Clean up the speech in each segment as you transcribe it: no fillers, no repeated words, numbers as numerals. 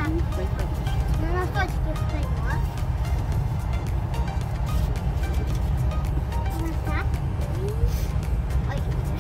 На носочки встает. Вот так. Ой.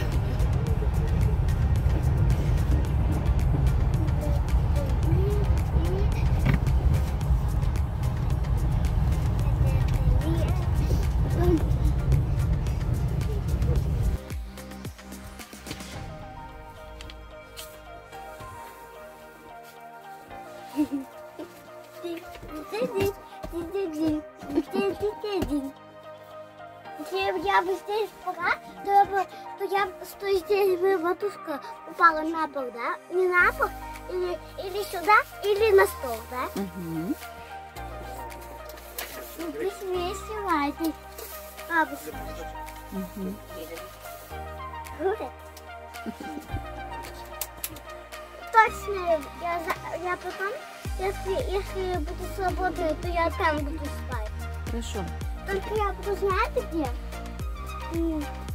Если я бы здесь была, то я что здесь бы матушка упала на пол, да? Не на пол, или сюда, или на стол, да? Угу. Ну, ты весело, ты бабушка. Угу. Круто. Точно, я потом, если буду свободной, то я там буду спать. Хорошо. Только я буду знать где.